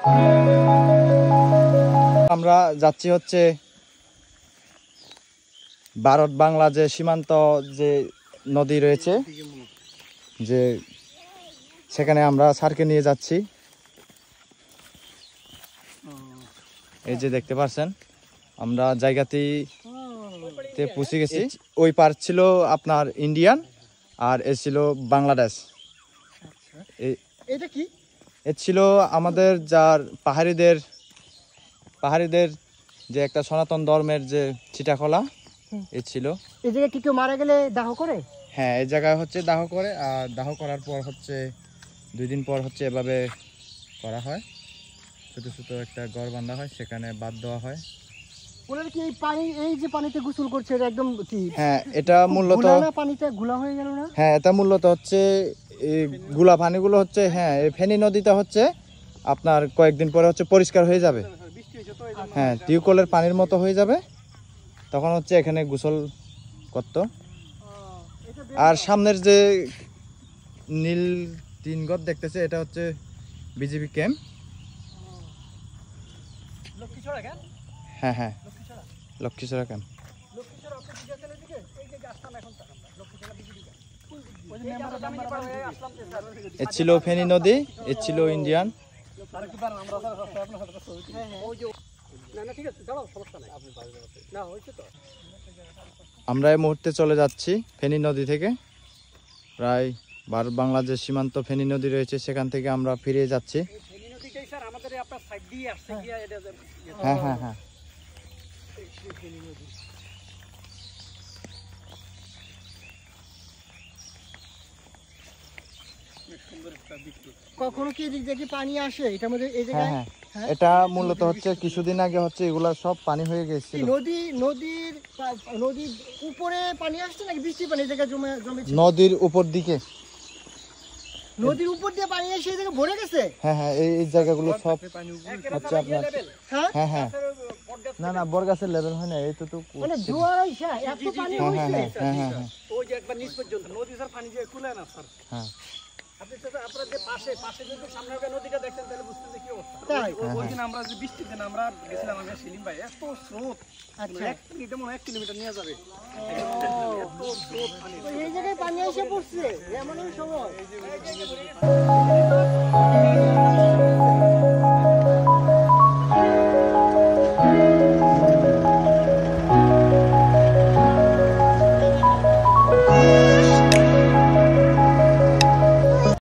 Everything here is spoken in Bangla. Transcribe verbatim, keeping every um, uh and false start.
আমরা যাচ্ছি হচ্ছে ভারত বাংলা যে সীমান্ত যে নদী রয়েছে, যে সেখানে আমরা স্যারকে নিয়ে যাচ্ছি। এই যে দেখতে পাচ্ছেন আমরা জায়গাতে পৌঁছে গেছি। ওই পার ছিল আপনার ইন্ডিয়ান আর এ ছিল বাংলাদেশ। এটা কি? এ ছিল আমাদের যার পাহাড়িদের পাহাড়িদের যে একটা সনাতন ধর্মের যে চিটাখোলা এ ছিল। এই জায়গায় কি কেউ মারা গেলে দাহ করে? হ্যাঁ, এই জায়গায় হচ্ছে দাহ করে, আর দাহ করার পর হচ্ছে দুই দিন পর হচ্ছে এভাবে করা হয়, ছোট ছোট একটা ঘর বাঁধা হয়, সেখানে বাদ দেওয়া হয়। ওনারা কি এই পানি, এই যে পানিতে গোসল করছে এটা একদম কি? হ্যাঁ, এটা মূলত পানিটা গুলা হয়ে গেল না? হ্যাঁ, এটা মূলত হচ্ছে এই গুলা পানিগুলো হচ্ছে, হ্যাঁ এই ফেনী নদীটা হচ্ছে আপনার কয়েকদিন পরে হচ্ছে পরিষ্কার হয়ে যাবে। হ্যাঁ, টিউবওয়েলের পানির মতো হয়ে যাবে, তখন হচ্ছে এখানে গোসল করত। আর সামনের যে নীল তিন ঘর দেখতেছে এটা হচ্ছে বিজিবি ক্যাম্প। হ্যাঁ হ্যাঁ, লক্ষ্মীছড়া ক্যাম্প। এ ছিল ফেনী নদী, এ ছিল ইন্ডিয়ান। আমরা এই মুহূর্তে চলে যাচ্ছি ফেনী নদী থেকে, প্রায় ভারত বাংলাদেশ সীমান্ত ফেনী নদী রয়েছে, সেখান থেকে আমরা ফিরে যাচ্ছি। হ্যাঁ হ্যাঁ হ্যাঁ, কখনো কি এদিক থেকে পানি আসে এটার মধ্যে? এই জায়গায় এটা মূলত হচ্ছে কিছুদিন আগে হচ্ছে এগুলা সব পানি হয়ে গেছে। নদী নদীর নদীর উপরে পানি আসছে নাকি বৃষ্টি পানি এই জায়গায় জমে জমে? নদীর উপর দিকে, নদীর উপর দিয়ে পানি এসে এই জায়গায় ভরে গেছে। হ্যাঁ হ্যাঁ, এই এই জায়গাগুলো সব হচ্ছে আপনার। হ্যাঁ হ্যাঁ, না না, বরগাছের লেভেল হয় না, এইটুকু মানে জোয়ার আইসা এত পানি হইছে। হ্যাঁ হ্যাঁ হ্যাঁ, ওই যে একবার নিচ পর্যন্ত নদী স্যার পানি যে তুলে না স্যার। হ্যাঁ, আপনি তো আপনারা যে পাশে পাশে যদি সামনে নদীটা দেখেন তাহলে বুঝতে যে কি অবস্থা। তাই ওই দিন আমরা যে বৃষ্টির দিন আমরা গেছিলাম, আমরা সেলিম ভাই, এত স্রোত। আচ্ছা, এক কিলোমিটার মনে এক কিলোমিটার নিয়ে যাবে, এত স্রোত পানি। এই জায়গায় পানি এসে পড়ছে এমন সময়।